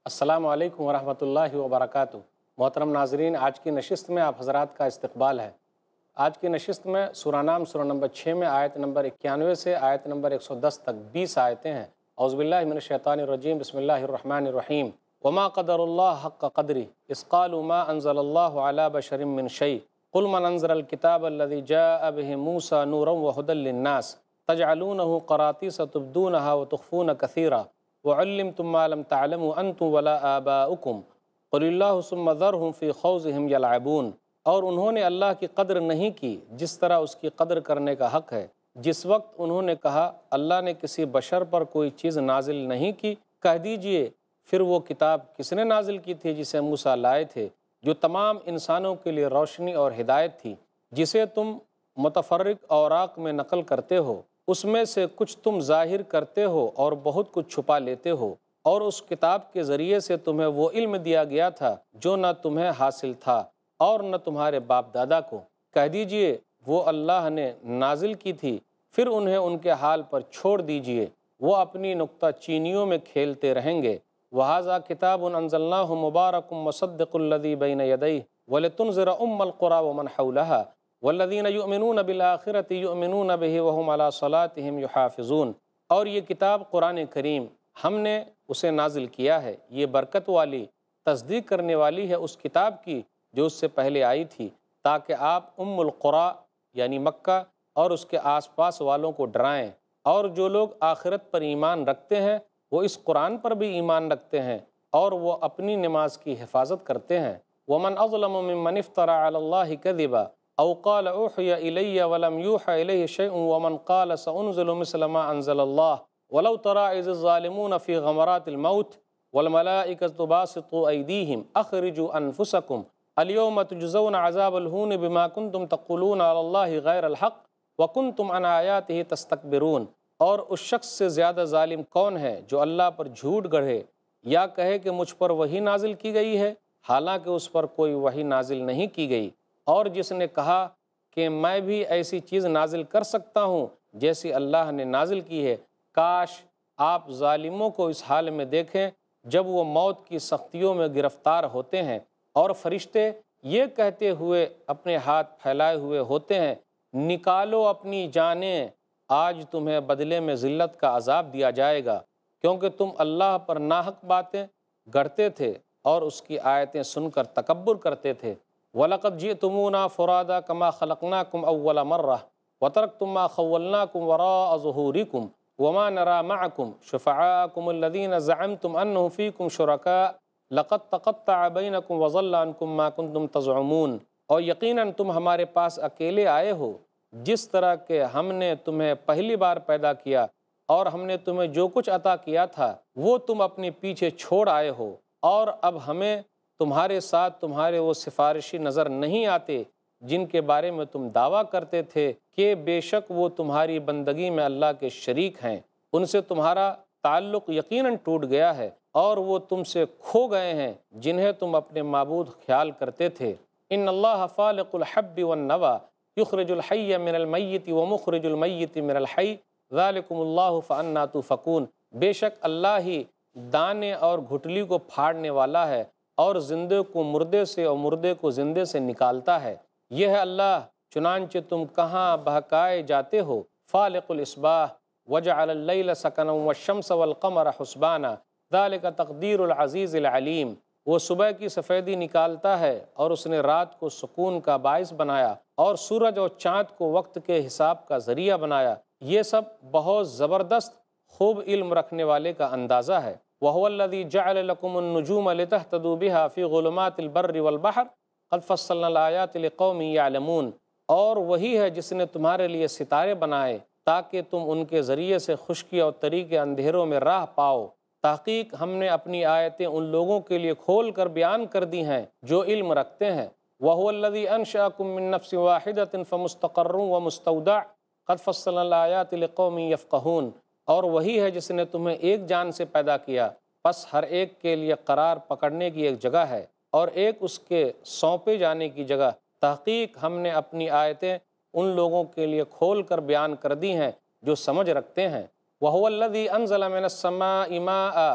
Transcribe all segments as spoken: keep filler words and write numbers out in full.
السلام علیکم ورحمۃ اللہ وبرکاتہ۔ محترم ناظرین، آج کی نشست میں آپ حضرات کا استقبال ہے۔ آج کی نشست میں سورہ نام سورہ نمبر چھ میں آیت نمبر اکیانوے سے آیت نمبر ایک سو دس تک بیس آیتیں ہیں۔ اعوذ باللہ من الشیطان الرجیم، بسم اللہ الرحمن الرحیم۔ وما قدر اللہ حق قدری اذ قالوا ما انزل اللہ علی بشر من شیء قل من انزل الکتاب الذی جاء بہ موسیٰ نورا وہدی للناس تجعلونہ قراطیس تبدونہا وتخفون کثیرا وعلمتم ما لم تعلموا انتم ولا آباؤکم قل اللہ ثم ذرہم فی خوضہم یلعبون۔ اور انہوں نے اللہ کی قدر نہیں کی جس طرح اس کی قدر کرنے کا حق ہے۔ جس وقت انہوں نے کہا اللہ نے کسی بشر پر کوئی چیز نازل نہیں کی، کہہ دیجئے پھر وہ کتاب کس نے نازل کی تھی جسے موسیٰ لائے تھے، جو تمام انسانوں کے لیے روشنی اور ہدایت تھی، جسے تم متفرق اوراق میں نقل کرتے ہو، اس میں سے کچھ تم ظاہر کرتے ہو اور بہت کچھ چھپا لیتے ہو، اور اس کتاب کے ذریعے سے تمہیں وہ علم دیا گیا تھا جو نہ تمہیں حاصل تھا اور نہ تمہارے باپ دادا کو۔ کہہ دیجئے وہ اللہ نے نازل کی تھی، پھر انہیں ان کے حال پر چھوڑ دیجئے، وہ اپنی نکتہ چینیوں میں کھیلتے رہیں گے۔ وَهَذَا كِتَابٌ أَنزَلْنَاهُ مُبَارَكٌ مُصَدِّقُ الَّذِي بَيْنَ يَدَيْهِ وَلِتُنذِرَ أُمَّ الْقُرَىٰ وَمَنْ حَوْلَهَا وَالَّذِينَ يُؤْمِنُونَ بِالْآخِرَةِ يُؤْمِنُونَ بِهِ وَهُمْ عَلَىٰ صَلَاتِهِمْ يُحَافِظُونَ۔ اور یہ کتاب قرآن کریم ہم نے اسے نازل کیا ہے، یہ برکت والی تصدیق کرنے والی ہے اس کتاب کی جو اس سے پہلے آئی تھی، تاکہ آپ ام القریٰ یعنی مکہ اور اس کے آس پاس والوں کو ڈرائیں، اور جو لوگ آخرت پر ایمان رکھتے ہیں وہ اس قرآن پر بھی ایمان رکھتے ہیں اور وہ اپنی نماز کی حفاظت کرتے ہیں۔ وَمَنْ أَظْلَمُ مِمَّنِ افْتَرَىٰ عَلَى اللَّهِ كَذِبًا أَوْ قَالَ أُوحِيَ إِلَيَّ وَلَمْ يُوحَ إِلَيْهِ شَيْءٌ وَمَنْ قَالَ سَأُنزِلُ مِثْلَ مَا أَنزَلَ اللَّهُ وَلَوْ تَرَىٰ إِذِ الظَّالِمُونَ فِي غَمَرَاتِ الْمَوْتِ وَالْمَلَائِكَةُ بَاسِطُو أَيْدِيهِمْ أَخْرِجُوا أَنفُسَكُمْ الْيَوْمَ تُجْزَوْنَ عَذَابَ الْهُونِ بِمَا كُنتُمْ تَقُولُونَ عَلَى اللَّهِ غَيْرَ الْحَقِّ وَكُنتُمْ عَنْ آيَاتِهِ تَسْتَكْبِرُونَ۔ اور اس شخص سے زیادہ ظالم کون ہے جو اللہ پر جھوٹ گڑھے یا کہے کہ مجھ پر وحی نازل کی گئی ہے حالانکہ اس پر کوئی وحی نازل نہیں کی گئی، اور جس نے کہا کہ میں بھی ایسی چیز نازل کر سکتا ہوں جیسی اللہ نے نازل کی ہے۔ کاش آپ ظالموں کو اس حال میں دیکھیں جب وہ موت کی سختیوں میں گرفتار ہوتے ہیں اور فرشتے یہ کہتے ہوئے اپنے ہاتھ پھیلائے ہوئے ہوتے ہیں، نکالو اپنی جانیں، آج تمہیں بدلے میں ذلت کا عذاب دیا جائے گا، کیونکہ تم اللہ پر ناحق باتیں گڑھتے تھے اور اس کی آیتیں سن کر تکبر کرتے تھے۔ وَلَقَدْ جِئْتُمُونَا فُرَادَىٰ كَمَا خَلَقْنَاكُمْ أَوَّلَ مَرَّةٍ وَتَرَكْتُم مَّا خَوَّلْنَاكُمْ وَرَاءَ ظُهُورِكُمْ وَمَا نَرَىٰ مَعَكُمْ شُفَعَاءَكُمُ الَّذِينَ زَعَمْتُمْ أَنَّهُمْ فِيكُمْ شُرَكَاءُ لَقَدْ تَقَطَّعَ بَيْنَكُمْ وَضَلَّ عَنكُم مَّا كُنتُمْ تَزْعُمُونَ۔ اور یقیناً تم ہمارے پاس اکیلے آئے ہو جس طرح کہ ہم نے تمہیں پہلی بار پیدا کیا، اور ہم نے تمہیں جو کچھ عطا کیا تھا وہ تم اپنے پیچھے چھوڑ آئے ہو، اور اب ہمیں تمہارے ساتھ تمہارے وہ سفارشی نظر نہیں آتے جن کے بارے میں تم دعویٰ کرتے تھے کہ بے شک وہ تمہاری بندگی میں اللہ کے شریک ہیں۔ ان سے تمہارا تعلق یقیناً ٹوٹ گیا ہے اور وہ تم سے کھو گئے ہیں جنہیں تم اپنے معبود خیال کرتے تھے۔ ان اللہ فالق الحب والنوى یخرج الحی من المیت ومخرج المیت من الحی ذالکم اللہ فانا تؤفکون۔ بے شک اللہ ہی دانے اور گھٹلی کو پھاڑنے والا ہے اور زندے کو مردے سے اور مردے کو زندے سے نکالتا ہے، یہ ہے اللہ، چنانچہ تم کہاں بہکائے جاتے ہو۔ فالق الاصباح وجعل اللیل سکنا والشمس والقمر حسبانا ذالک تقدیر العزیز العلیم۔ وہ صبح کی سفیدی نکالتا ہے اور اس نے رات کو سکون کا باعث بنایا اور سورج اور چاند کو وقت کے حساب کا ذریعہ بنایا، یہ سب بہت زبردست خوب علم رکھنے والے کا اندازہ ہے۔ وَهُوَ الَّذِي جَعَلَ لَكُمُ النُّجُومَ لِتَهْتَدُوا بِهَا فِي ظُلُمَاتِ الْبَرِّ وَالْبَحْرِ قَدْ فَصَّلْنَا الْآيَاتِ لِقَوْمٍ يَعْلَمُونَ۔ اور وہی ہے جس نے تمہارے لیے ستارے بنائے تاکہ تم ان کے ذریعے سے خشکی اور طری کے اندھیروں میں راہ پاؤ۔ تحقیق ہم نے اپنی آیتیں ان لوگوں کے لیے کھول کر بیان کر دی ہیں جو علم رکھتے ہیں۔ وَهُوَ الَّذِي أَنشَأَكُم مِّن نَّفْسٍ وَاحِدَةٍ فَمُسْتَقَرٌّ وَمُسْتَوْدَعٌ قَدْ فَصَّلْنَا الْآيَاتِ لِقَوْمٍ يَفْقَهُونَ۔ اور وہی ہے جس نے تمہیں ایک جان سے پیدا کیا، پس ہر ایک کے لیے قرار پکڑنے کی ایک جگہ ہے اور ایک اس کے سونپے جانے کی جگہ۔ تحقیق ہم نے اپنی آیتیں ان لوگوں کے لیے کھول کر بیان کر دی ہیں جو سمجھ رکھتے ہیں۔ وَهُوَ الَّذِي أَنزَلَ مِنَ السَّمَاءِ مَاءً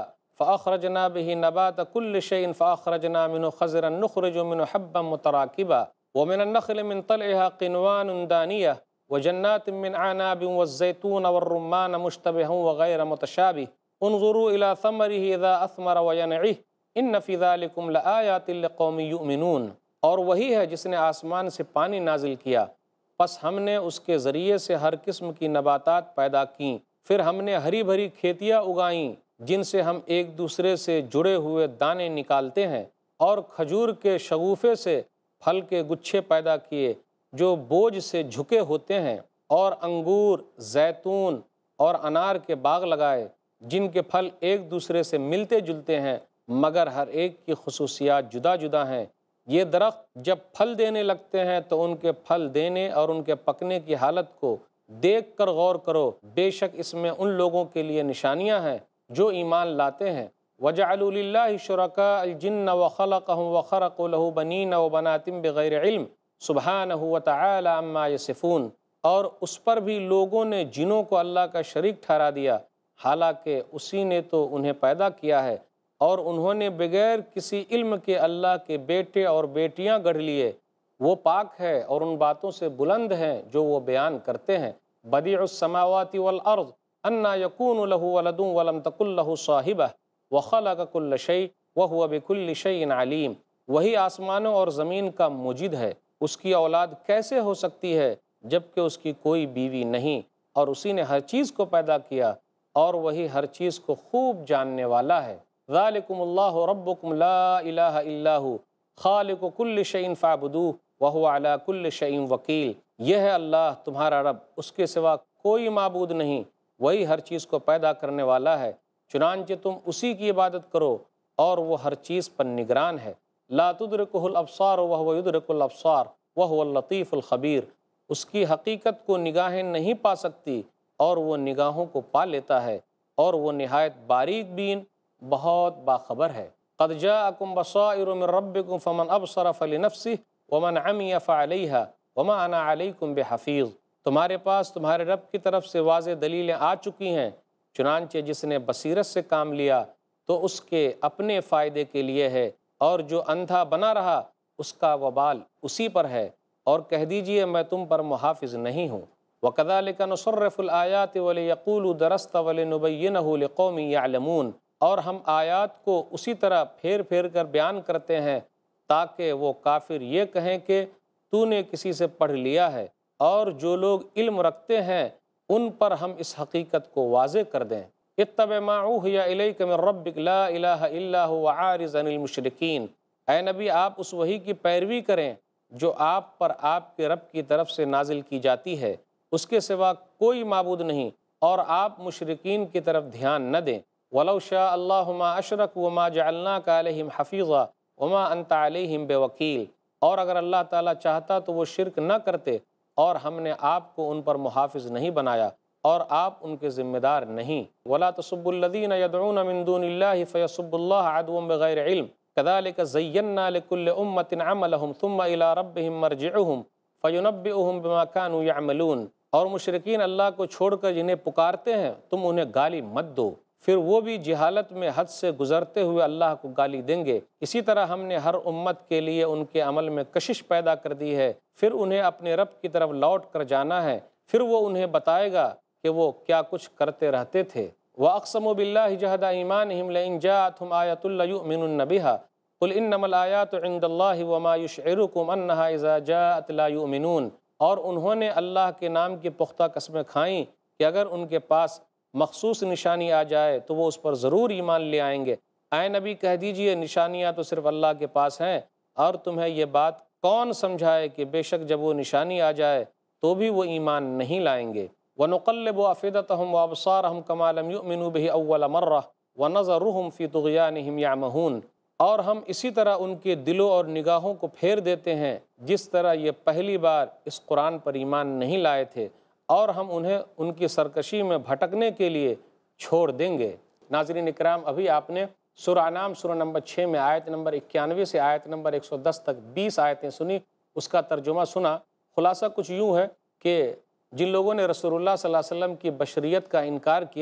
فأخرجنا به نبات كل شيء فأخرجنا منه خضرا نخرج منه حبا متراكبا ومن النخل من طلعها قنوان دانية وجنات من أعناب والزيتون والرمان مشتبها وغير متشابه انظروا إلى ثمره إذا أثمر وينعه إن في ذلكم لآيات لقوم يؤمنون۔ اور وہی ہے جس نے آسمان سے پانی نازل کیا، پس ہم نے اس کے ذریعے سے ہر قسم کی نباتات پیدا کیں، پھر ہم نے ہری بھری کھیتیاں اگائیں جن سے ہم ایک دوسرے سے جڑے ہوئے دانے نکالتے ہیں، اور کھجور کے شگوفے سے پھل کے گچھے پیدا کیے جو بوجھ سے جھکے ہوتے ہیں، اور انگور، زیتون اور انار کے باغ لگائے جن کے پھل ایک دوسرے سے ملتے جلتے ہیں مگر ہر ایک کی خصوصیات جدا جدا ہیں۔ یہ درخت جب پھل دینے لگتے ہیں تو ان کے پھل دینے اور ان کے پکنے کی حالت کو دیکھ کر غور کرو، بے شک اس میں ان لوگوں کے لیے نشانیاں ہیں جو ایمان لاتے ہیں۔ وَجَعَلُوا لِلَّهِ شُرَكَاءَ الْجِنَّ وَخَلَقَهُمْ وَخَرَقُوا لَهُ بَنِينَ وَبَنَاتٍ بِغَيْرِ عِلْمٍ سُبْحَانَهُ وَتَعَالَى عَمَّا يَصِفُونَ۔ اور اس پر بھی لوگوں نے جنوں کو اللہ کا شریک ٹھہرا دیا، حالانکہ اسی نے تو انہیں پیدا کیا ہے، اور انہوں نے بغیر کسی علم کے اللہ کے بیٹے اور بیٹیاں گڑھ لیے۔ وہ پاک ہے اور ان باتوں سے بلند ہیں جو وہ بیان کرتے ہیں۔ بدیع السماوات والارض انا یکون له ولد ولم تکن له صاحبہ وخلق کل شیء وهو بکل شیء علیم۔ وہی آسمانوں اور زمین کا موجد ہے، اس کی اولاد کیسے ہو سکتی ہے جبکہ اس کی کوئی بیوی نہیں، اور اسی نے ہر چیز کو پیدا کیا اور وہی ہر چیز کو خوب جاننے والا ہے۔ ذالکم اللہ ربکم لا الہ الا ہو خالق کل شیء فاعبدوہ وہو علی کل شیء وکیل۔ یہ ہے اللہ تمہارا رب، اس کے سوا کوئی معبود نہیں، وہی ہر چیز کو پیدا کرنے والا ہے، چنانچہ تم اسی کی عبادت کرو اور وہ ہر چیز پر نگران ہے۔ لا تدرکہ الابصار وہو یدرک الابصار وہو اللطیف الخبیر۔ اس کی حقیقت کو نگاہیں نہیں پا سکتی اور وہ نگاہوں کو پا لیتا ہے، اور وہ نہایت باریک بین بہت باخبر ہے۔ قد جاءکم بصائر من ربکم فمن ابصر فلنفسہ ومن عمی فعلیہا وما انا علیکم بحفیظ۔ تمہارے پاس تمہارے رب کی طرف سے واضح دلیلیں آ چکی ہیں، چنانچہ جس نے بصیرت سے کام لیا تو اس کے اپنے فائدے کے لیے ہے، اور جو اندھا بنا رہا اس کا وبال اسی پر ہے، اور کہہ دیجئے میں تم پر محافظ نہیں ہوں۔ وَكَذَلِكَ نُصَرِّفُ الْآيَاتِ وَلِيَقُولُوا دَرَسْتَ وَلِنُبَيِّنَهُ لِقَوْمٍ يَعْلَمُونَ۔ اور ہم آیات کو اسی طرح پھیر پھیر کر بیان کرتے ہیں تاکہ وہ کافر یہ کہیں کہ تو نے کسی سے پڑھ لیا ہے، اور جو لوگ علم رکھتے ہیں ان پر ہم اس حقیقت کو واضح کر دیں۔ اتبع ما اوحی الیک من ربک لا الہ الا هو وعارض عن المشرکین۔ اے نبی آپ اس وحی کی پیروی کریں جو آپ پر آپ کے رب کی طرف سے نازل کی جاتی ہے، اس کے سوا کوئی معبود نہیں، اور آپ مشرکین کی طرف دھیان نہ دیں۔ وَلَوْ شَاءَ اللَّهُ مَا أَشْرَكُوا وَمَا جَعَلْنَاكَ عَلَيْهِمْ حَفِيظًا وَمَا أَنْتَ عَلَيْهِمْ بِوَكِيلٍ۔ اور اگر اللہ تعالیٰ چاہتا تو وہ شرک نہ کرتے، اور ہم نے آپ کو ان پر محافظ نہیں بنایا، اور آپ ان کے ذمہ دار نہیں۔ وَلَا تَسُبُّوا الَّذِينَ يَدْعُونَ مِن دُونِ اللَّهِ فَيَسُبُّوا اللَّهَ عَدْوًا بِغَيْرِ عِلْمٍ كَذَلِكَ زَيَّنَّا لِكُلِّ أُمَّةٍ عَمَلَهُمْ ثُمَّ إِلَىٰ رَبِّهِمْ مَرْجِعُهُمْ فَيُنَبِّئُهُم بِمَا كَانُوا يَعْمَلُونَ۔ اور مشرکین اللہ کو چھوڑ کر جنہیں پکارتے ہیں تم انہیں گالی مت دو، پھر وہ بھی جہالت میں حد سے گزرتے ہوئے اللہ کو گالی دیں گے۔ اسی طرح ہم نے ہر امت کے لیے ان کے عمل میں کشش پیدا کر دی ہے، پھر انہیں اپنے رب کی طرف لوٹ کر جانا ہے، پھر وہ انہیں بتائے گا کہ وہ کیا کچھ کرتے رہتے تھے۔ وَأَقْسَمُوا بِاللَّهِ جَهْدَ أَيْمَانِهِمْ لَئِنْ جَاءَتْهُمْ آيَةٌ لَيُؤْمِنُنَّ بِهَا قُلْ إِنَّمَا الْآيَاتُ عِندَ اللَّهِ وَمَا يُشْعِرُكُمْ أَنَّهَا إِذَا جَاءَتْ لَا يُؤْمِنُونَ۔ اور انہوں نے اللہ کے نام کی پختہ قسمیں کھائیں کہ اگر ان کے پاس مخصوص نشانی آ جائے تو وہ اس پر ضرور ایمان لے آئیں گے۔ اے نبی کہہ دیجئے نشانیاں تو صرف اللہ کے پاس ہیں، اور تمہیں یہ بات کون سمجھائے کہ بے شک جب وہ نشانی آ جائے تو بھی وہ ایمان نہیں لائیں گے۔ وَنُقَلِّبُ أَفْئِدَتَهُمْ وَأَبْصَارَهُمْ كَمَا لَمْ يُؤْمِنُوا بِهِ أَوَّلَ مَرَّةٍ وَنَذَرُهُمْ فِي طُغْيَانِهِمْ يَعْمَهُونَ۔ اور ہم اسی طرح ان کے دلوں اور نگاہوں کو پھیر دیتے ہیں جس طرح یہ پہلی بار اس قرآن پر ایمان نہیں لائے تھے، اور ہم انہیں ان کی سرکشی میں بھٹکنے کے لیے چھوڑ دیں گے۔ ناظرین اکرام، ابھی آپ نے سورہ انعام سورہ نمبر چھ میں آیت نمبر اکیانوے سے آیت نمبر ایک سو دس تک بیس آیتیں سنی، اس کا ترجمہ سنا۔ خلاصہ کچھ یوں ہے کہ جن لوگوں نے رسول اللہ صلی اللہ علیہ وسلم کی بشریت کا انکار کیا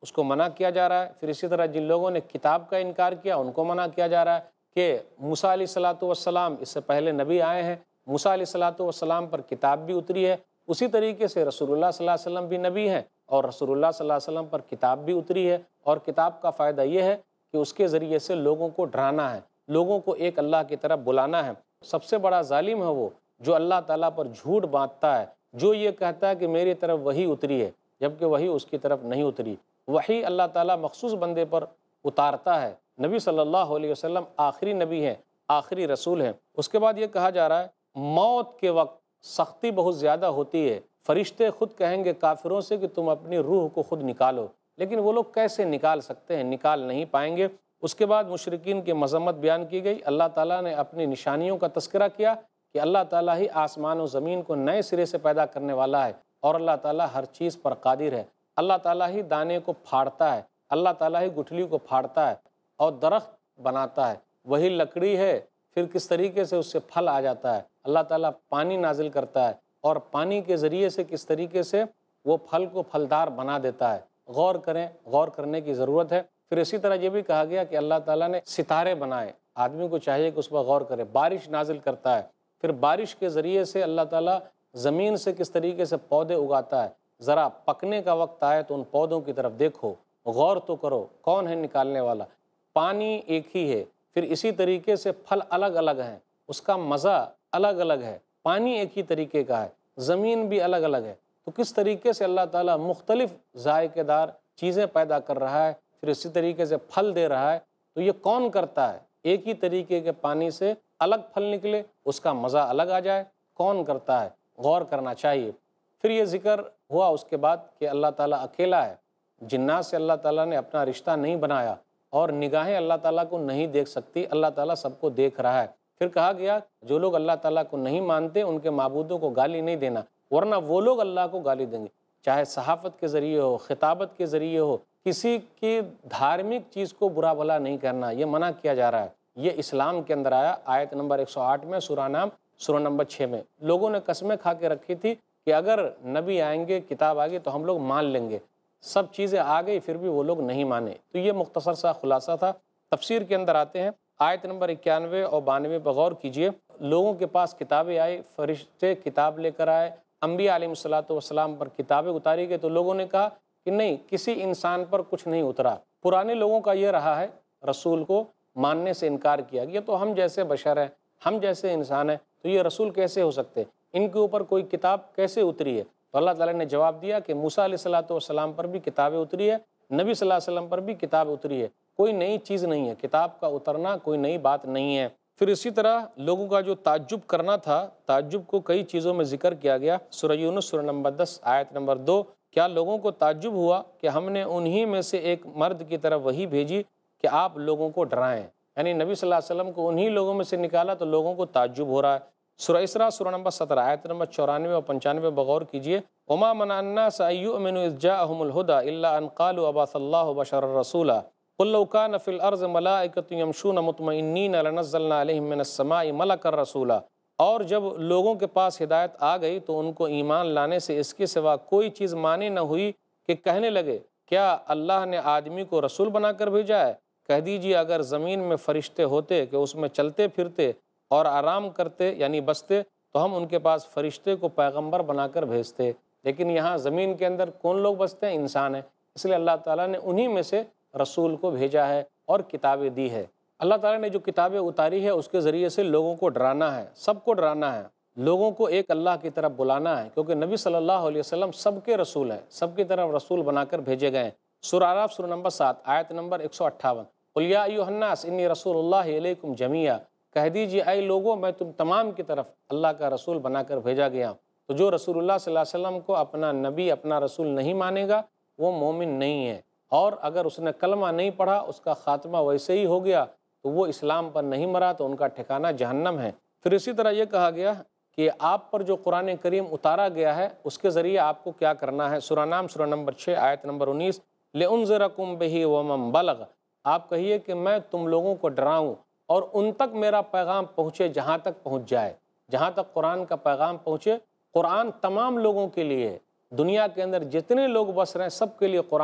اس کو منع کیا جا رہا ہے۔ پھر اسی طرح جن لوگوں نے کتاب کا انکار کیا ان کو منع کیا جا رہا ہے کہ موسیٰ علیہ الصلوۃ والسلام اس سے پہلے نبی آئے ہیں، موسیٰ علیہ الصلوۃ والسلام پر کتاب بھی اتری ہے، اسی طریقے سے رسول اللہ صلی اللہ علیہ وسلم بھی نبی ہیں اور رسول اللہ صلی اللہ علیہ وسلم پر کتاب بھی اتری ہے، اور کتاب کا فائدہ یہ ہے کہ اس کے ذریعے سے لوگوں کو ڈرانا ہے، لوگوں کو ایک اللہ کی طرف بلانا ہے۔ سب سے بڑا ظالم ہے وہ جو اللہ تعالیٰ پر جھوٹ باندھتا ہے، جو یہ کہتا ہے کہ میری طرف وحی اتری ہے جبکہ وحی اس کی طرف نہیں اتری۔ وحی اللہ تعالیٰ مخصوص بندے پر اتارتا ہے۔ نبی صلی اللہ علیہ وسلم آخری نبی ہیں، آخری رسول ہیں۔ اس کے بعد یہ کہا جا رہا ہے موت کے وقت سختی بہت زیادہ ہوتی ہے، فرشتے خود کہیں گے کافروں سے کہ تم اپنی روح کو خود نکالو، لیکن وہ لوگ کیسے نکال سکتے ہیں؟ نکال نہیں پائیں گے۔ اس کے بعد مشرکین کی مذمت بیان کی گئی۔ اللہ تعالیٰ نے اپنی نشانیوں کا تذکرہ کیا کہ اللہ تعالیٰ ہی آسمان و زمین کو نئے سرے سے پیدا کرنے والا ہے اور اللہ تعالیٰ ہر چیز پر قادر ہے۔ اللہ تعالیٰ ہی دانے کو پھاڑتا ہے، اللہ تعالیٰ ہی گٹھلی کو پھاڑتا ہے اور درخت بناتا ہے، وہی لکڑی ہے پھر کس طریقے سے اس سے پھل آ جاتا ہے۔ اللہ تعالیٰ پانی نازل کرتا ہے اور پانی کے ذریعے سے کس طریقے سے وہ پھل کو پھلدار بنا دیتا ہے۔ غور کریں، غور کرنے کی ضرورت ہے۔ پھر اسی طرح یہ بھی کہا گیا کہ اللہ تعالیٰ نے ستارے بنائے، آدمی کو چاہیے کہ اس پر غور کرے۔ بارش نازل کرتا ہے، پھر بارش کے ذریعے سے اللہ تعالیٰ زمین سے کس طریقے سے پودے اگاتا ہے۔ ذرا پکنے کا وقت آئے تو ان پودوں کی طرف دیکھو، غور تو کرو کون ہے نکالنے والا۔ پانی ایک ہی ہے، پھر اسی طریقے سے پھل الگ الگ ہیں، اس کا مزہ الگ الگ ہے۔ پانی ایک ہی طریقے کا ہے، زمین بھی الگ الگ ہے، تو کس طریقے سے اللہ تعالیٰ مختلف ذائقے دار چیزیں پیدا کر رہا ہے، پھر اسی طریقے سے پھل دے رہا ہے، تو یہ کون کرتا ہے؟ ایک ہی طریقے کے پانی سے الگ پھل نکلے، اس کا مزہ الگ آ جائے، کون کرتا ہے؟ غور کرنا چاہیے۔ پھر یہ ذکر ہوا اس کے بعد کہ اللہ تعالیٰ اکیلا ہے، جنات سے اللہ تعالیٰ نے اپنا رشتہ نہیں بنایا اور نگاہیں اللہ تعالیٰ کو نہیں دیکھ سکتی، اللہ تعالیٰ سب کو دیکھ رہا ہے۔ پھر کہا گیا جو لوگ اللہ تعالیٰ کو نہیں مانتے ان کے معبودوں کو گالی نہیں دینا، ورنہ وہ لوگ اللہ کو گالی دیں گے، چاہے صحافت کے ذریعے ہو، خطابت کے ذریعے ہو، کسی کی دھارمک چیز کو برا بھلا نہیں کرنا، یہ منع کیا جا رہا ہے۔ یہ اسلام کے اندر آیا آیت نمبر ایک سو آٹھ میں، سورہ نام سورہ نمبر چھ میں۔ لوگوں نے قسمیں کھا کے رکھی تھی کہ اگر نبی آئیں گے، کتاب آ گئی تو ہم لوگ مان لیں گے، سب چیزیں آ گئی پھر بھی وہ لوگ نہیں مانے۔ تو یہ مختصر سا خلاصہ تھا۔ تفسیر کے اندر آتے ہیں، آیت نمبر اکیانوے اور بانوے پر غور کیجئے۔ لوگوں کے پاس کتابیں آئی، فرشتے کتاب لے کر آئے، انبیاء علیہ الصلوۃ والسلام پر کتابیں اتاری گئی، تو لوگوں نے کہا کہ نہیں، کسی انسان پر کچھ نہیں اترا۔ پرانے لوگوں کا یہ رہا ہے، رسول کو ماننے سے انکار کیا گیا، تو ہم جیسے بشر ہیں، ہم جیسے انسان ہیں، تو یہ رسول کیسے ہو سکتے، ان کے اوپر کوئی کتاب کیسے اتری ہے؟ تو اللہ تعالیٰ نے جواب دیا کہ موسیٰ علیہ الصلوۃ والسلام پر بھی کتابیں اتری ہے، نبی صلی اللہ علیہ وسلم پر بھی کتاب اتری ہے، کوئی نئی چیز نہیں ہے، کتاب کا اترنا کوئی نئی بات نہیں ہے۔ پھر اسی طرح لوگوں کا جو تعجب کرنا تھا، تعجب کو کئی چیزوں میں ذکر کیا گیا۔ سورہ یونس سورہ نمبر دس آیت نمبر دو، کیا لوگوں کو تعجب ہوا کہ ہم نے انہی میں سے ایک مرد کی طرف وحی بھیجی کہ آپ لوگوں کو ڈرائیں، یعنی نبی صلی اللہ علیہ وسلم کو انہی لوگوں میں سے نکالا تو لوگوں کو تعجب ہو رہا ہے۔ سورہ اسراء سورہ نمبر سترہ آیت نمبر چورانوے اور پنچانوے بغور کیجئے۔ وما منع الناس ان يؤمنوا اذ جاءهم الهدى الا ان قالوا ابعث الله بشرا رسولا قل لو كان في الارض ملائكة يمشون مطمئنين لنزلنا عليهم من السماء ملكا رسولا، اور جب لوگوں کے پاس ہدایت آ گئی تو ان کو ایمان لانے سے اس کے سوا کوئی چیز مانی نہ ہوئی کہ کہنے لگے کیا اللہ نے آدمی کو رسول بنا کر بھیجا ہے؟ کہہ دیجیے اگر زمین میں فرشتے ہوتے کہ اس میں چلتے پھرتے اور آرام کرتے یعنی بستے تو ہم ان کے پاس فرشتے کو پیغمبر بنا کر بھیجتے، لیکن یہاں زمین کے اندر کون لوگ بستے ہیں؟ انسان ہیں، اس لیے اللہ تعالیٰ نے انہی میں سے رسول کو بھیجا ہے اور کتابیں دی ہے۔ اللہ تعالیٰ نے جو کتابیں اتاری ہے اس کے ذریعے سے لوگوں کو ڈرانا ہے، سب کو ڈرانا ہے، لوگوں کو ایک اللہ کی طرف بلانا ہے، کیونکہ نبی صلی اللہ علیہ وسلم سب کے رسول ہیں، سب کی طرف رسول بنا کر بھیجے گئے ہیں۔ سورہ اعراف سورہ نمبر سات آیت نمبر ایک سو اٹھاون، قل یا ایھا الناس انی رسول اللہ الیکم جمیعا، کہہ دیجیے اے لوگوں میں تم تمام کی طرف اللہ کا رسول بنا کر بھیجا گیا۔ تو جو رسول اللہ صلی اللہ علیہ وسلم کو اپنا نبی اپنا رسول نہیں مانے گا وہ مومن نہیں ہے، اور اگر اس نے کلمہ نہیں پڑھا اس کا خاتمہ ویسے ہی ہو گیا تو وہ اسلام پر نہیں مرا تو ان کا ٹھکانہ جہنم ہے۔ پھر اسی طرح یہ کہا گیا کہ آپ پر جو قرآن کریم اتارا گیا ہے اس کے ذریعے آپ کو کیا کرنا ہے۔ سورہ نام سورہ نمبر چھ آیت نمبر انیس، لِأُنذِرَكُمْ بِهِ وَمَنْ بَلَغَ، آپ کہیے کہ میں تم لوگوں کو ڈراؤں اور ان تک میرا پیغام پہنچے جہاں تک پہنچ جائے، جہاں تک قرآن کا پیغام پہنچے۔ قرآن تمام لوگوں کے لیے، دنیا کے اندر جتنے لوگ بس رہے ہیں سب کے لیے قرآن ہے،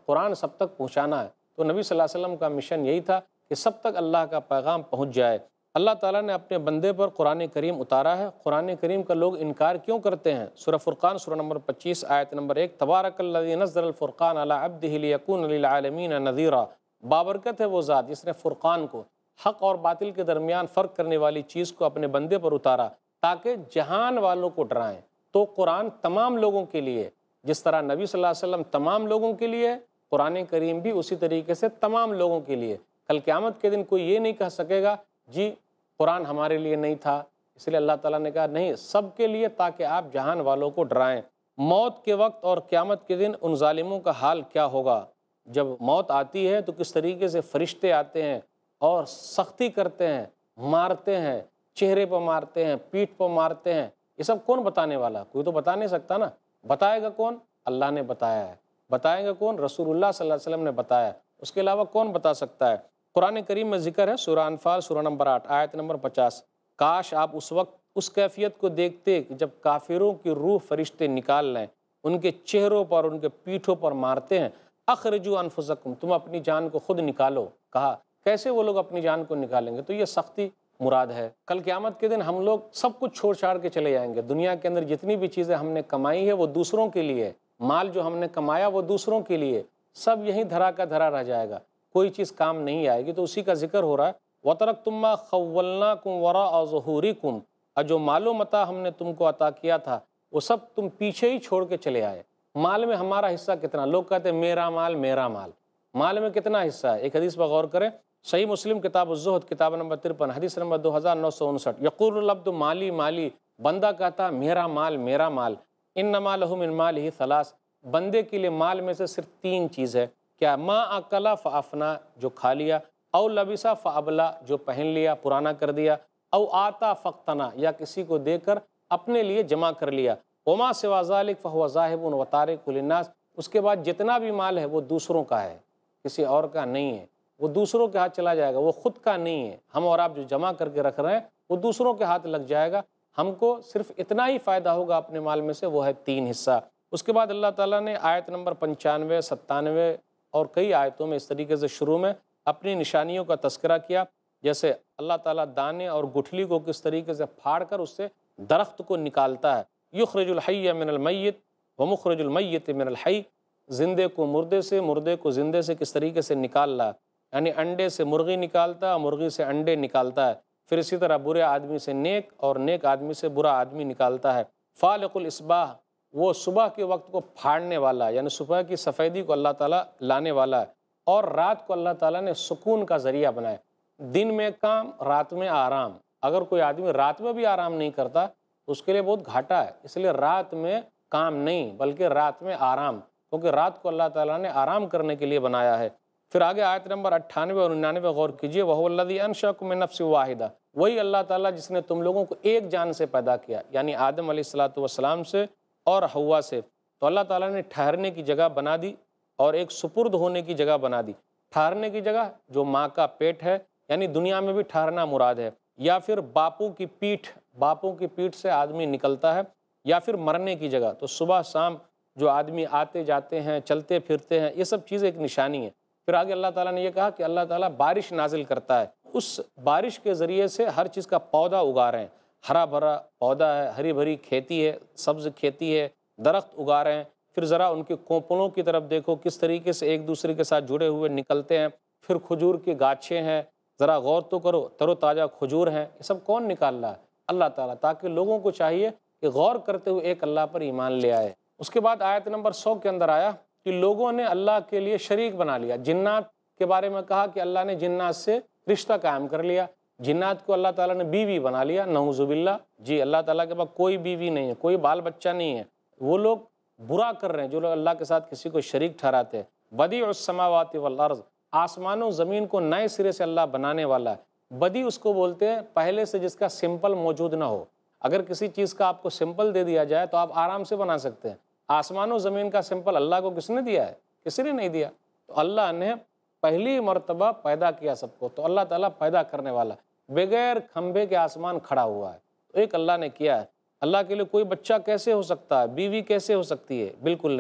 قرآن سب تک پہنچانا ہے۔ تو نبی صلی اللہ علیہ وسلم کا مشن یہی تھا کہ سب تک اللہ کا پیغام پہنچ جائے۔ اللہ تعالیٰ نے اپنے بندے پر قرآن کریم اتارا ہے۔ قرآن کریم کا لوگ انکار کیوں کرتے ہیں؟ سورہ فرقان سورہ نمبر پچیس آیت نمبر ایک، تبارک الذی نزل الفرقان علی عبدہ لیکون للعالمین نذیرا، بابرکت ہے وہ ذات جس نے فرقان کو، حق اور باطل کے درمیان فرق کرنے والی چیز کو اپنے بندے پر اتارا تاکہ جہان والوں کو ڈرائیں۔ تو قرآن تمام لوگوں کے لیے، جس طرح نبی صلی اللہ علیہ وسلم تمام لوگوں کے لیے، قرآن کریم بھی اسی طریقے سے تمام لوگوں کے لیے۔ کل قیامت کے دن کوئی یہ نہیں کہہ سکے گا جی قرآن ہمارے لیے نہیں تھا، اس لیے اللہ تعالیٰ نے کہا نہیں، سب کے لیے، تاکہ آپ جہان والوں کو ڈرائیں۔ موت کے وقت اور قیامت کے دن ان ظالموں کا حال کیا ہوگا؟ جب موت آتی ہے تو کس طریقے سے فرشتے آتے ہیں اور سختی کرتے ہیں، مارتے ہیں، چہرے پر مارتے ہیں، پیٹھ پر مارتے ہیں۔ یہ سب کون بتانے والا؟ کوئی تو بتا نہیں سکتا نا۔ بتائے گا کون؟ اللہ نے بتایا ہے۔ بتائے گا کون؟ رسول اللہ صلی اللہ علیہ وسلم نے بتایا۔ اس کے علاوہ کون بتا سکتا ہے؟ قرآن کریم میں ذکر ہے سورہ انفال سورہ نمبر آٹھ آیت نمبر پچاس، کاش آپ اس وقت اس کیفیت کو دیکھتے کہ جب کافروں کی روح فرشتے نکال لیں، ان کے چہروں پر، ان کے پیٹھوں پر مارتے ہیں، اخرجوا انفسکم، تم اپنی جان کو خود نکالو۔ کہا کیسے وہ لوگ اپنی جان کو نکالیں گے؟ تو یہ سختی مراد ہے۔ کل قیامت کے دن ہم لوگ سب کچھ چھوڑ چھاڑ کے چلے جائیں گے۔ دنیا کے اندر جتنی بھی چیزیں ہم نے کمائی ہے وہ دوسروں کے لیے، مال جو ہم نے کمایا وہ دوسروں کے لیے، سب یہیں دھرا کا دھرا رہ جائے گا، کوئی چیز کام نہیں آئے گی۔ تو اسی کا ذکر ہو رہا ہے، وَتَرَكْتُم مَّا خَوَّلْنَاكُمْ وَرَاءَ ظُهُورِكُمْ، اور جو مال و متاع ہم نے تم کو عطا کیا تھا وہ سب تم پیچھے ہی چھوڑ کے چلے آئے۔ مال میں ہمارا حصہ کتنا؟ لوگ کہتے ہیں میرا مال میرا مال، مال میں کتنا حصہ ہے؟ ایک حدیث پر غور کریں، صحیح مسلم کتاب الزہد کتاب نمبر ترپن حدیث نمبر دو ہزار نو سو انسٹھ، یقول العبد مالی مالی، بندہ کہتا میرا مال میرا مال، انما لہ من مالہ ثلاث، بندے کے لیے مال میں سے صرف تین چیز ہے، کیا؟ ما اکلا فافنا، جو کھا لیا، او لبسا فابلا، جو پہن لیا پرانا کر دیا، او آتا فقتنا، یا کسی کو دے کر اپنے لیے جمع کر لیا، وما سوا ذلک فہو ذاہب وتارک للناس، اس کے بعد جتنا بھی مال ہے وہ دوسروں کا ہے، کسی اور کا نہیں ہے، وہ دوسروں کے ہاتھ چلا جائے گا، وہ خود کا نہیں ہے۔ ہم اور آپ جو جمع کر کے رکھ رہے ہیں وہ دوسروں کے ہاتھ لگ جائے گا، ہم کو صرف اتنا ہی فائدہ ہوگا اپنے مال میں سے، وہ ہے تین حصہ۔ اس کے بعد اللہ تعالیٰ نے آیت نمبر پنچانوے، ستانوے اور کئی آیتوں میں اس طریقے سے شروع میں اپنی نشانیوں کا تذکرہ کیا، جیسے اللہ تعالیٰ دانے اور گٹھلی کو کس طریقے سے پھاڑ کر اس سے درخت کو نکالتا ہے، یخرج الحی من المیت ومخرج المیت من الحی، زندے کو مردے سے، مردے کو زندے سے کس طریقے سے نکال رہا ہے، یعنی انڈے سے مرغی نکالتا ہے، مرغی سے انڈے نکالتا ہے، پھر اسی طرح برے آدمی سے نیک اور نیک آدمی سے برا آدمی نکالتا ہے۔ فالق الاصباح، وہ صبح کے وقت کو پھاڑنے والا ہے، یعنی صبح کی سفیدی کو اللہ تعالیٰ لانے والا ہے، اور رات کو اللہ تعالیٰ نے سکون کا ذریعہ بنایا، دن میں کام رات میں آرام۔ اگر کوئی آدمی رات میں بھی آرام نہیں کرتا تو اس کے لیے بہت گھاٹا ہے، اس لیے رات میں کام نہیں بلکہ رات میں آرام، کیونکہ رات کو اللہ تعالیٰ نے آرام کرنے کے لیے بنایا ہے۔ پھر آگے آیت نمبر اٹھانوے اور ننانوے غور کیجئے، وَهُوَ الَّذِي أَنشَأَكُم مِّن نَفْسٍ وَاحِدَةٍ، وہی اللہ تعالیٰ جس نے تم لوگوں کو ایک جان سے پیدا کیا، یعنی آدم علیہ الصلوۃ والسلام سے اور حوا سے۔ تو اللہ تعالیٰ نے ٹھہرنے کی جگہ بنا دی اور ایک سپرد ہونے کی جگہ بنا دی۔ ٹھہرنے کی جگہ جو ماں کا پیٹ ہے، یعنی دنیا میں بھی ٹھہرنا مراد ہے، یا پھر باپوں کی پیٹھ، باپوں کی پیٹھ سے آدمی نکلتا ہے، یا پھر مرنے کی جگہ۔ تو صبح شام جو آدمی آتے جاتے ہیں، چلتے پھرتے ہیں، یہ سب چیزیں ایک نشانی ہے۔ پھر آگے اللہ تعالیٰ نے یہ کہا کہ اللہ تعالیٰ بارش نازل کرتا ہے، اس بارش کے ذریعے سے ہر چیز کا پودا اگا رہے ہیں، ہرا بھرا پودا ہے، ہری بھری کھیتی ہے، سبز کھیتی ہے، درخت اگا رہے ہیں۔ پھر ذرا ان کے کونپلوں کی طرف دیکھو، کس طریقے سے ایک دوسرے کے ساتھ جڑے ہوئے نکلتے ہیں۔ پھر کھجور کے گاچھے ہیں، ذرا غور تو کرو، تر و تازہ کھجور ہیں، یہ سب کون نکال رہا ہے؟ اللہ تعالیٰ، تاکہ لوگوں کو چاہیے کہ غور کرتے ہوئے ایک اللہ پر ایمان لے آئے۔ اس کے بعد آیت نمبر سو کے اندر آیا کہ لوگوں نے اللہ کے لیے شریک بنا لیا۔ جنات کے بارے میں کہا کہ اللہ نے جنات سے رشتہ قائم کر لیا، جنات کو اللہ تعالیٰ نے بیوی بنا لیا، نعوذ باللہ۔ جی، اللہ تعالیٰ کے پاس کوئی بیوی نہیں ہے، کوئی بال بچہ نہیں ہے۔ وہ لوگ برا کر رہے ہیں جو لوگ اللہ کے ساتھ کسی کو شریک ٹھہراتے ہیں۔ بدیع السماوات والارض، آسمان و زمین کو نئے سرے سے اللہ بنانے والا ہے۔ بدی اس کو بولتے ہیں پہلے سے جس کا سمپل موجود نہ ہو۔ اگر کسی چیز کا آپ کو سمپل دے دیا جائے تو آپ آرام سے بنا سکتے ہیں۔ آسمان و زمین کا سمپل اللہ کو کس نے دیا ہے؟ کسی نے نہیں دیا۔ تو اللہ نے پہلی مرتبہ پیدا کیا سب کو، تو اللہ تعالیٰ پیدا کرنے والا، بغیر کھمبے کے آسمان کھڑا ہوا ہے، تو ایک اللہ نے کیا ہے۔ اللہ کے لیے کوئی بچہ کیسے ہو سکتا ہے؟ بیوی کیسے ہو سکتی ہے؟ بالکل نہیں۔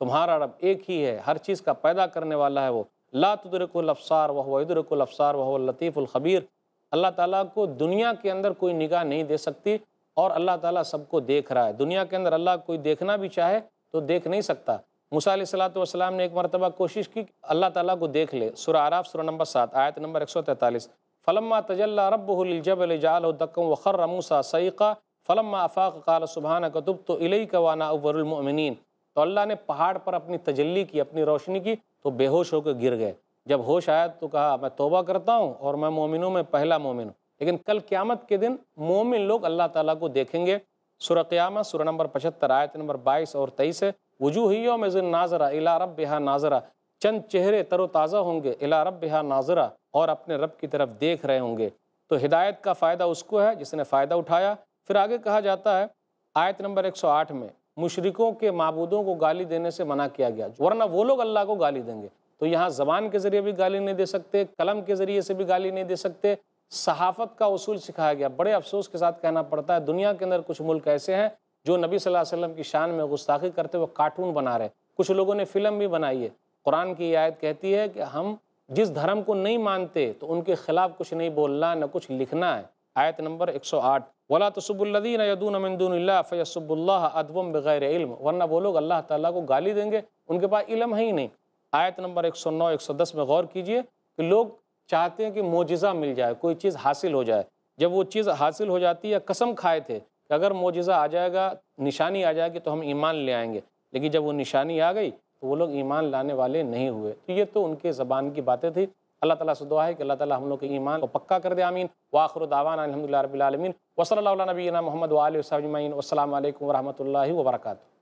تمہارا رب ایک ہی ہے، ہر چیز کا پیدا کرنے والا ہے وہ۔ لا تدرک الابصار وهو يدرک الابصار وهو اللطیف الخبیر۔ اللہ تعالیٰ کو دنیا کے اندر کوئی نگاہ نہیں دے سکتی اور اللہ تعالیٰ سب کو دیکھ رہا ہے۔ دنیا کے اندر اللہ کوئی دیکھنا بھی چاہے تو دیکھ نہیں سکتا۔ موسیٰ علیہ الصلوۃ والسلام نے ایک مرتبہ کوشش کی کہ اللہ تعالیٰ کو دیکھ لے۔ سورہ اعراف سورہ نمبر سات آیت نمبر ایک سو تینتالیس، فلما تجلی ربہ للجبل جعلہ دکا وخر موسیٰ صعقا فلما افاق قال سبحانک تبت الیک وانا اول المؤمنین۔ تو اللہ نے پہاڑ پر اپنی تجلی کی، اپنی روشنی کی، تو بے ہوش ہو کے گر گئے۔ جب ہوش آیا تو کہا میں توبہ کرتا ہوں اور میں مومنوں میں پہلا مومن ہوں۔ لیکن کل قیامت کے دن مومن لوگ اللہ تعالیٰ کو دیکھیں گے۔ سورہ قیامت سورہ نمبر پچہتر آیت نمبر بائیس اور تیئیس ہے، وجوہ یومئذ ناظرہ الی ربہا ناظرہ، چند چہرے تر و تازہ ہوں گے، الی ربہا ناظرہ، اور اپنے رب کی طرف دیکھ رہے ہوں گے۔ تو ہدایت کا فائدہ اس کو ہے جس نے فائدہ اٹھایا۔ پھر آگے کہا جاتا ہے آیت نمبر ایک سو آٹھ میں، مشرکوں کے معبودوں کو گالی دینے سے منع کیا گیا، ورنہ وہ لوگ اللہ کو گالی دیں گے۔ تو یہاں زبان کے ذریعے بھی گالی نہیں دے سکتے، قلم کے ذریعے سے بھی گالی نہیں دے سکتے، صحافت کا اصول سکھایا گیا۔ بڑے افسوس کے ساتھ کہنا پڑتا ہے دنیا کے اندر کچھ ملک ایسے ہیں جو نبی صلی اللہ علیہ وسلم کی شان میں گستاخی کرتے ہوئے کارٹون بنا رہے، کچھ لوگوں نے فلم بھی بنائی ہے۔ قرآن کی یہ آیت کہتی ہے کہ ہم جس دھرم کو نہیں مانتے تو ان کے خلاف کچھ نہیں بولنا، نہ کچھ لکھنا ہے۔ آیت نمبر ایک سو آٹھ، وَلَا تَسُبُّوا الَّذِينَ يَدْعُونَ مِن دُونِ اللَّهِ فَيَسُبُّوا اللَّهَ عَدْوًا بِغَيْرِ عِلْمٍ، ورنہ وہ لوگ اللہ تعالیٰ کو گالی دیں گے، ان کے پاس علم ہے ہی نہیں۔ آیت نمبر ایک سو نو ایک سو دس میں غور کیجئے کہ لوگ چاہتے ہیں کہ معجزہ مل جائے، کوئی چیز حاصل ہو جائے۔ جب وہ چیز حاصل ہو جاتی ہے، قسم کھائے تھے کہ اگر معجزہ آ جائے گا، نشانی آ جائے گی تو ہم ایمان لے آئیں گے، لیکن جب وہ نشانی آ گئی تو وہ لوگ ایمان لانے والے نہیں ہوئے۔ تو یہ تو ان کے زبان کی باتیں تھی۔ اللہ تعالیٰ سے دعا ہے کہ اللہ تعالیٰ ہم لوگ کے ایمان کو پکا کر دے، آمین۔ وآخر دعوانا الحمدللہ رب العالمین، وصلی اللہ علی نبینا محمد وآلہ وصحبہ اجمعین، والسلام علیکم ورحمۃ اللہ وبرکاتہ۔